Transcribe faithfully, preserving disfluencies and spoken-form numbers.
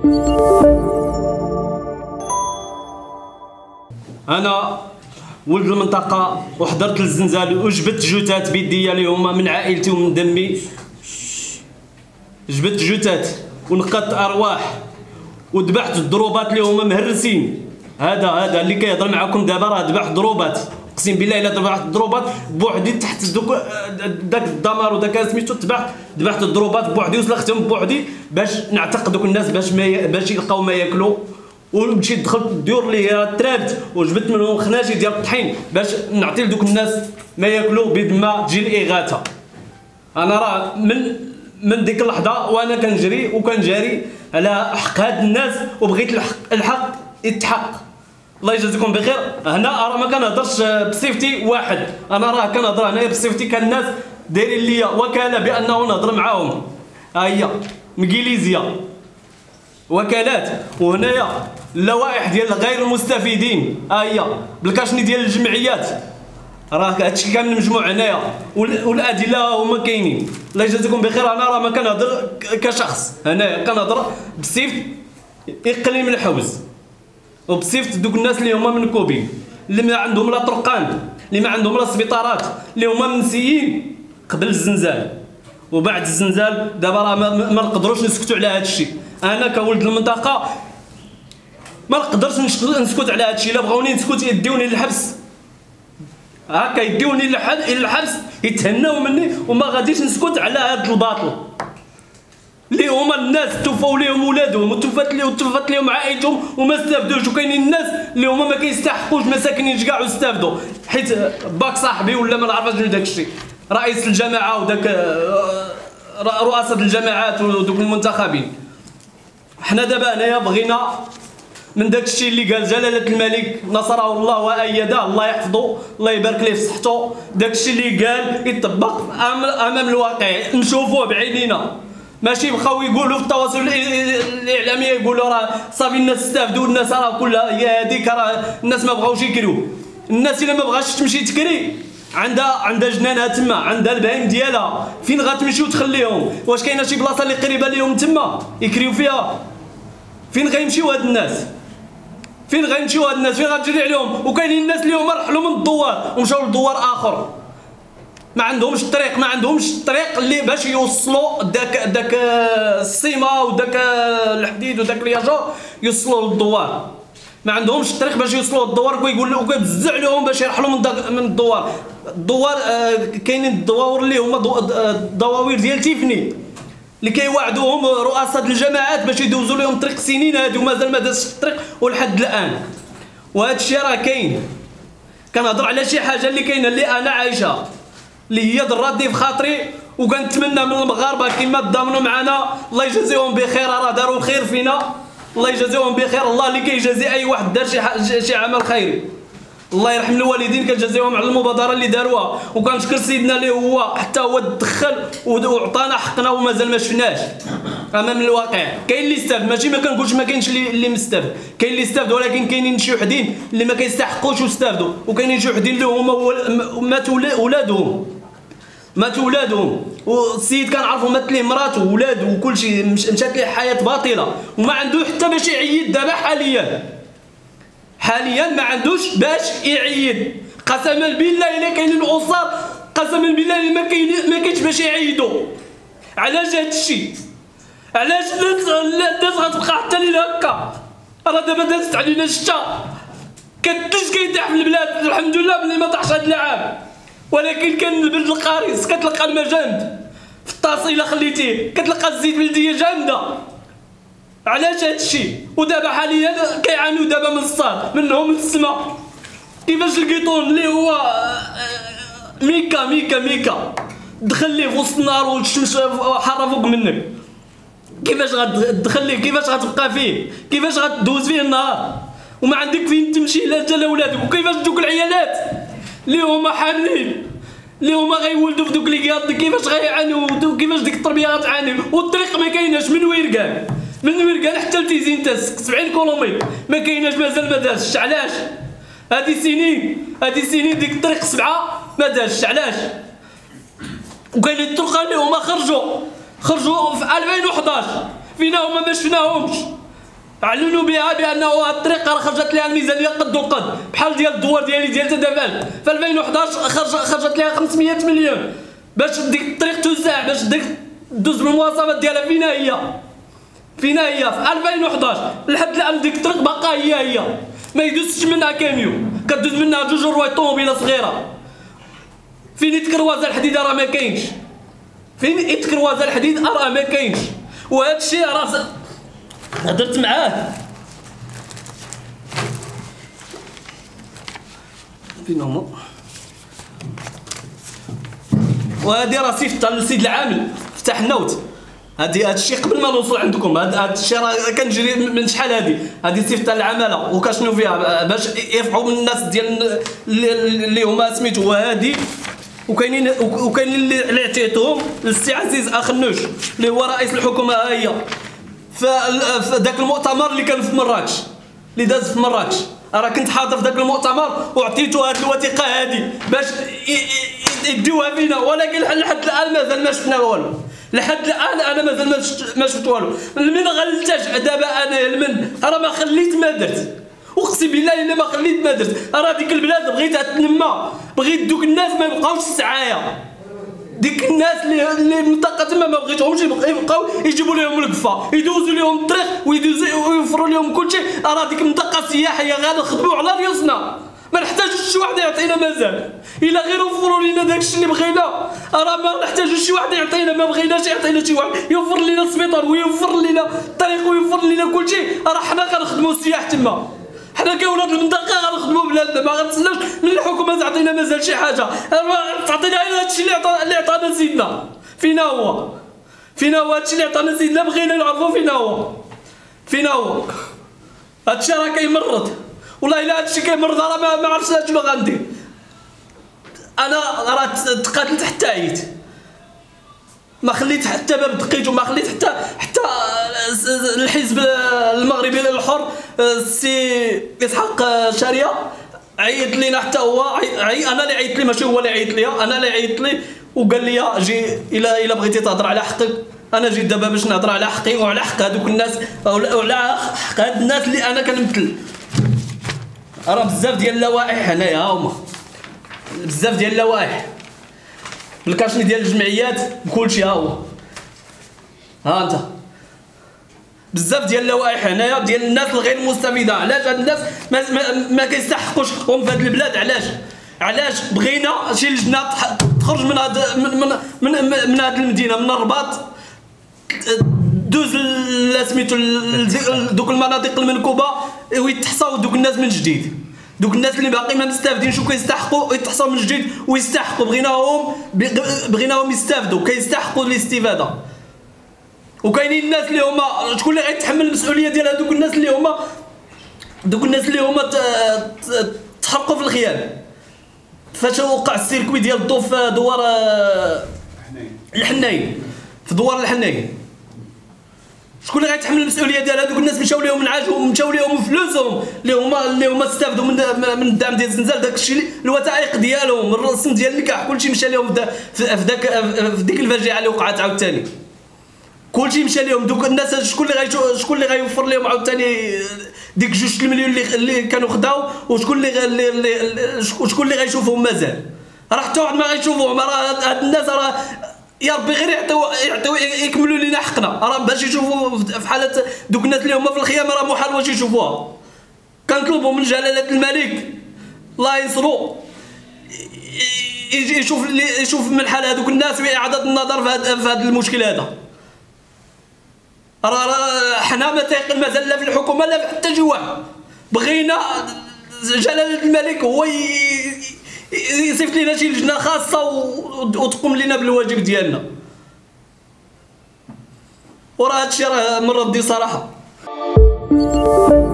انا ولد المنطقه وحضرت للزنزال وجبت جثات بيديا اللي هما من عائلتي ومن دمي. جبت جثات ونقدت ارواح وذبحت الضروبات اللي هما مهرسين. هذا هذا اللي كيهضر معاكم دابا راه ذبح ضروبات، اقسم بالله الا ذبحت الضروبات بوحدي تحت دوك داك الدمار وداك سميتو ذبحت ذبحت الضروبات بوحدي وسلختهم بوحدي باش نعتق دوك الناس باش ما باش يلقاو ما ياكلوا. ومشيت دخلت الديور اللي هي ترابت وجبت منهم خناجي ديال الطحين باش نعطي لدوك الناس ما ياكلوا بما تجي الاغاثه. انا راه من من ديك اللحظه وانا كنجري وكنجاري على حق هاد الناس وبغيت الحق الحق يتحق. الله يجازيكم بخير. هنا راه ما كنهضرش بصفتي واحد، انا راه كنهضر هنايا بصفتي كان الناس دايرين ليا وكاله بانه نهضر معاهم. ها هي مكيليزيا وكالات، وهنايا اللوائح ديال غير المستفيدين. ها هي بالكاشني ديال الجمعيات، راه هادشي كامل مجموع هنايا والادله هما كاينين. الله يجازيكم بخير. انا راه ما كنهضر كشخص، هنايا كنهضر بصفت اقليم الحوز وبصفت دوك الناس اللي هما منكوبين، اللي ما عندهم لا طرقان، اللي ما عندهم لا سبيطارات، اللي هما منسيين قبل الزنزال وبعد الزنزال. دابا راه ما نقدروش نسكتوا على هذا الشيء. انا كولد المنطقه ما نقدرش نسكت على هذا الشيء. الا بغاوني نسكت يديوني للحبس، هكا يديوني للحبس يتهناو مني، وما غاديش نسكت على هذا الباطل اللي هما الناس توفوا ليهم ولادهم وتوفات ليهم توفات ليهم عائلتهم وما استافدوش. وكاينين الناس اللي هما ما كيستحقوش مساكنين كاع واستافدوا، حيت باك صاحبي ولا ما نعرفش شنو داك الشيء، رئيس الجماعه وداك رؤساء الجماعات ودوك المنتخبين. حنا دابا هنايا بغينا من داك الشيء اللي قال جلاله الملك نصره الله وايده، الله يحفظه الله يبارك ليه في صحته، داك الشيء اللي قال يطبق امام الواقع نشوفوه بعينينا. ماشي بقاو يقولوا في التواصل الاعلامي يقولوا راه صافي الناس استافدوا، الناس راه كلها هي هذيك، راه الناس ما بغاوش يكريو. الناس الا ما بغاش تمشي تكري عندها عندها جنانها تما، عندها البهايم ديالها، فين غتمشي وتخليهم؟ واش كاينه شي بلاصه اللي قريبه ليهم تما يكريو فيها؟ فين غيمشيو هاد الناس؟ فين غيمشيو هاد الناس؟ فين غتجري عليهم؟ وكاينين الناس اللي هما رحلوا من الدوار ومشاو لدوار اخر، ما عندهمش الطريق، ما عندهمش الطريق اللي باش يوصلوا داك داك السيما وداك الحديد وداك الياجور يوصلوا للدوار. ما عندهمش الطريق باش يوصلوا للدوار، ويقول وكتبزع عليهم باش يرحلوا من من الدوار. الدوار آه كاينين الدواور اللي هما الدواوير ديال تيفني اللي كيوعدوهم رؤساء الجماعات باش يدوزوا لهم طريق سنين هادي ومازال ما دازش الطريق ولحد الان. وهذا الشيء راه كاين. كنهضر على شي حاجه اللي كاينه اللي انا عايشها، اللي هي ضراتني في خاطري، وكنتمنى من المغاربه كما تضامنوا معنا الله يجازيهم بخير، راه داروا الخير فينا الله يجازيهم بخير. الله اللي كيجازي اي واحد دار شي شي عمل خيري، الله يرحم الوالدين كنجازيهم على المبادره اللي داروها. وكنشكر سيدنا اللي هو حتى هو تدخل وعطانا حقنا ومازال ما شفناش امام الواقع. كاين اللي استافد، ماشي ما كنقولش ما كاينش اللي مستافد، كاين اللي استافد، ولكن كاينين شي وحدين اللي ما كيستحقوش يستافدوا، وكاينين شي وحدين اللي هما ماتوا ولادهم ماتوا ولادهم والسيد كنعرفو مات ليه مراته وولادو وكل شيء، مشات ليه حياه باطله وما عنده حتى باش يعيد. دابا حاليا حاليا ما عندوش باش يعيد، قسما بالله الا كاينين الاسر قسما بالله ما كاين ما كاينش باش يعيدوا. علاش هذا الشيء؟ علاش الناس غتبقى حتى ليل هكا؟ راه دابا دازت علينا الشتا، كتدز كيطيح في البلاد، الحمد لله بلي ما طاحش هذا العام، ولكن كان البلد القارص كتلقى الماء جامد في الطاس الا خليتيه، كتلقى الزيت بلديه جامده. علاش هذا الشيء؟ ودابا حاليا كيعانيو دابا من الصاد منهم من السماء. كيفاش القيطون اللي هو ميكا ميكا ميكا دخل ليه في وسط النهار والشمس حاره فوق منك، كيفاش غتدخل ليه؟ كيفاش غتبقى فيه؟ كيفاش غتدوز فيه النهار وما عندك فين تمشي لا انت لا ولادك؟ وكيفاش دوك العيالات اللي هما حاملين اللي هما غيولدوا في دوك ليكياط كيفاش غيعانيو؟ كيفاش ديك التربيه غتعاني؟ والطريق ما كايناش من ويركان من ويركان حتى لتيزين تاسك سبعين كيلومتر ما كايناش، مازال ما دازش. علاش؟ هادي سنين هادي سنين ديك الطريق سبعه ما دازش. علاش؟ وكاينين الطرق اللي هما خرجوا خرجوا في ألفين وحداش فينا هما ما شفناهمش. اعلنوا بها بانه هذه الطريقه راه خرجت لها الميزانيه قد وقد، بحال ديال الدوار ديالي ديال تدافع في ألفين وحداش خرج خرجت لها خمسمية مليون باش ديك الطريق توسع، باش ديك دوز بالمواصفات ديالها. فينا هي فينا هي في ألفين وحداش لحد الان ديك الطريق باقا هي هي، ما يدوزش منها كاميون، كدوز منها جوج رواي طوموبيله صغيره. فين يتكروازا الحديد راه ما كاينش، فين يتكروازا الحديد راه ما كاينش. وهذا الشيء راه هضرت معاه فين هما، وهذه راه صيفطها للسيد العامل فتح النوت. هذه هذا الشيء قبل ما نوصل عندكم، هذا الشيء راه كنجري من شحال. هذه هذه صيفطها للعماله وكاشنو فيها باش يرفعوا من الناس ديال اللي هما سميتو هادي. وكاينين وكاينين اللي عطيتهم للسي عزيز اخنوش اللي هو رئيس الحكومه. ها هي في ذاك المؤتمر اللي كان في مراكش، اللي داز في مراكش، راه كنت حاضر في ذاك المؤتمر وعطيتو هذه الوثيقه هذه باش يديوها فينا، ولكن لحد الان مازال ما شفنا والو. لحد الان انا مازال ما شفت ما شفت والو. من غلتاش دابا انا من راه ما خليت ما درت، اقسم بالله الا ما خليت ما درت. راه ديك البلاد بغيتها تنمى، بغيت دوك الناس ما يبقاوش السعايه، ديك الناس اللي اللي المنطقه تما ما بغيتهمش يبقاو يجيبوا لهم القفه، يدوزوا لهم الطريق ويدوزوا ويوفروا لهم كل شيء. راه ديك منطقه سياحيه غادي نخدموا على ريوسنا، ما نحتاجوش شي واحد يعطينا مازال، الا غير وفروا لنا داكشي اللي بغينا. راه ما نحتاجوش شي واحد يعطينا، ما بغيناش يعطينا شي واحد يوفر لنا السبيطار ويوفر لنا الطريق ويوفر لنا كل شيء. راه حنا غنخدموا السياح تما، حنا كولاد المنطقه غنخدموا بلادنا، ما غنتسناوش من الحكومه تعطينا مازال شي حاجه. تعطينا غير هادشي اللي عطا اللي عطانا سيدنا. فينا هو فينا هو هادشي اللي عطانا سيدنا، بغينا نعرفوا فينا هو فينا هو هادشي راه كيمرض والله. الا هادشي كيمرض راه ما, ما عرفتش شنو غندير. انا راه تقاتلت حتى عييت، ما خليت حتى باب دقيت، وما خليت حتى حتى الحزب المغربي الحر السي اسحاق شاريه عيط لينا حتى هو. عي... انا اللي عيطت لي ماشي هو اللي عيط لي، انا اللي عيطت لي وقال لي جي الا الا بغيتي تهضر على حقك. انا جيت دابا باش نهضر على حقي وعلى حق هذوك الناس وعلى حق هاد الناس اللي انا كنمثل. راه بزاف ديال اللوائح هنايا، ها هما بزاف ديال اللوائح بالكاشني ديال الجمعيات بكلشي. ها هو ها انت بزاف ديال اللوائح هنايا ديال الناس الغير مستفيده. علاش هاد الناس ما, ما, ما كيستحقوش حقهم في هاد البلاد؟ علاش علاش بغينا شي لجنه تخرج من هاد من من من, من هاد المدينه من الرباط دوز سميتو دوك المناطق المنكوبه ويتحصاو دوك الناس من جديد. دوك الناس اللي باقي ما مستافدينش وكيستحقوا يتحصاو من جديد ويستحقوا. بغيناهم بغيناهم يستافدوا، كيستحقوا الاستفاده. وكاينين الناس اللي هما شكون اللي غيتحمل المسؤوليه ديال هذوك الناس اللي هما دوك الناس اللي هما تحرقوا في الخيام فاش وقع السيركوي ديال الضو في دوار الحناين، في دوار الحناين. شكون اللي غيتحمل المسؤوليه ديال هذوك الناس؟ مشاو لهم العاجهم، مشاو لهم فلوسهم اللي هما اللي هما استافدوا من من الدعم ديال الزنزال. داك الشيء الوثائق ديالهم، الرسم ديال النكاح، كلشي مشى لهم في ذاك في ديك الفاجعه اللي وقعت عاوتاني. كلشي مشى لهم دوك الناس. شكون اللي غي شكون اللي غيوفر لهم عاوتاني ديك جوج المليون اللي اللي كانوا خداو؟ وشكون اللي اللي شكون اللي غيشوفهم مازال؟ راه حتى واحد ما غيشوفهم. راه هاد الناس راه يا ربي غير يعطيو يعطيو يكملوا لنا حقنا. راه باش يشوفوا في حاله دوك الناس اللي هما في الخيام راه محال واش يشوفوها. كنطلبوا من جلاله الملك الله ينصرو يجي يشوف يشوف من حال هذوك الناس واعاده النظر في هذا المشكل هذا. راه حنا ما تيقن مازال لا في الحكومه لا في حتى شي واحد. بغينا جلاله الملك هو يصيفط لنا شي لجنه خاصه وتقوم لنا بالواجب ديالنا. وراه هادشي راه من ردي صراحه.